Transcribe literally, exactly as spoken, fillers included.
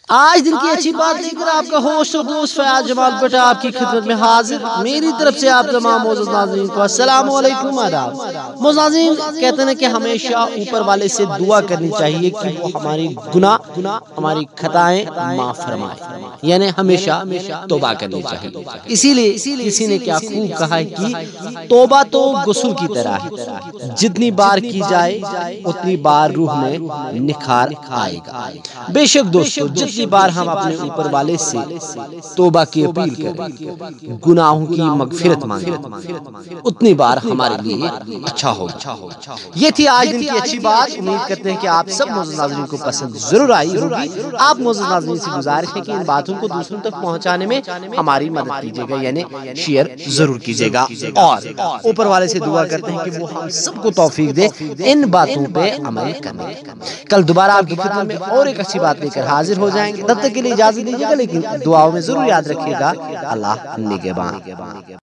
آج دن کی اچھی بات لے کر آپ کا ہوسٹ اور دوست فیاض جمال بٹا آپ کی خدمت میں حاضر. میری طرف سے آپ تمام معزز ناظرین کو السلام علیکم آداب. معزز ناظرین کہتے ہیں کہ ہمیشہ اوپر والے سے دعا کرنی چاہیے کہ وہ ہماری گناہ ہماری خطائیں معاف فرمائے، یعنی ہمیشہ توبہ کرنی چاہیے. اسی لیے کسی نے کیا خوب کہا ہے کہ توبہ تو غسل کی طرح ہے، جتنی بار کی جائے اتنی بار روح میں نکھار آئے گا. بے شک دوستو، جتنی بار ہم اپنے اوپر والے سے توبہ کی اپیل کریں، گناہوں کی مغفرت مانگیں، اتنی بار ہمارے لیے اچھا ہوگا. یہ تھی آج دن کی اچھی بات. امید کرتے ہیں کہ آپ سب معزز ناظرین کو پسند ضرور آئی ہوگی. آپ معزز ناظرین سے گزارش ہے کہ ان باتوں کو دوسروں تک پہنچانے میں ہماری مدد کیجیے گا، یعنی شیئر ضرور کیجیے گا، اور اوپر والے سے دعا کرتے ہیں کہ وہ ہم سب کو توفیق دے ان باتوں پہ عمل کرنے. کل دوبارہ آپ کی خدمت میں اور ایک اچھی بات لے کر حاضر ہو جائیں گے. تب تک کے لیے اجازت دیجیے گا، لیکن دعاؤں میں ضرور یاد رکھیے گا. اللہ نگہبان.